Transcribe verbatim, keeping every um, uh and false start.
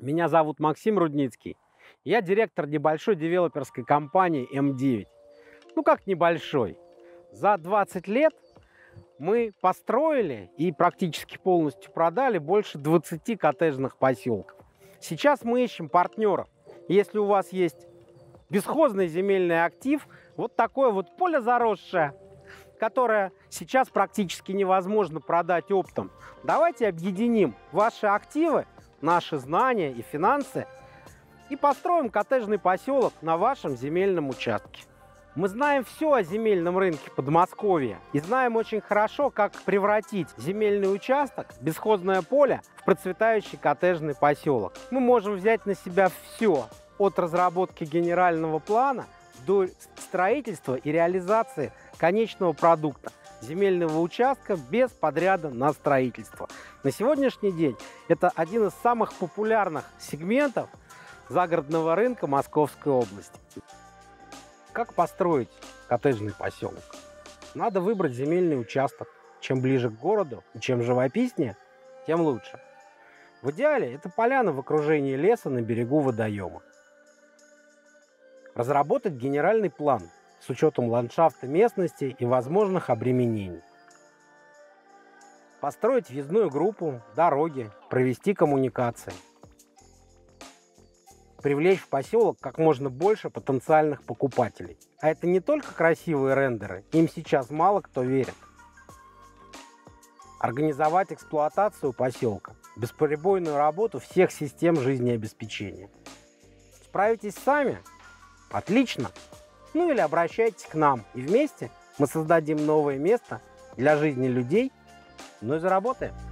Меня зовут Максим Рудницкий. Я директор небольшой девелоперской компании эм девять. Ну как небольшой? За двадцать лет мы построили и практически полностью продали больше двадцати коттеджных поселков. Сейчас мы ищем партнеров. Если у вас есть бесхозный земельный актив, вот такое вот поле заросшее, которое сейчас практически невозможно продать оптом, давайте объединим ваши активы, наши знания и финансы и построим коттеджный поселок на вашем земельном участке. Мы знаем все о земельном рынке Подмосковья и знаем очень хорошо, как превратить земельный участок, бесхозное поле, в процветающий коттеджный поселок. Мы можем взять на себя все, от разработки генерального плана до строительства и реализации конечного продукта земельного участка без подряда на строительство. На сегодняшний день это один из самых популярных сегментов загородного рынка Московской области. Как построить коттеджный поселок? Надо выбрать земельный участок. Чем ближе к городу и чем живописнее, тем лучше. В идеале это поляна в окружении леса на берегу водоема. Разработать генеральный план с учетом ландшафта местности и возможных обременений. Построить въездную группу, дороги, провести коммуникации. Привлечь в поселок как можно больше потенциальных покупателей. А это не только красивые рендеры, им сейчас мало кто верит. Организовать эксплуатацию поселка, бесперебойную работу всех систем жизнеобеспечения. Справитесь сами? Отлично! Ну или обращайтесь к нам, и вместе мы создадим новое место для жизни людей, ну и заработаем.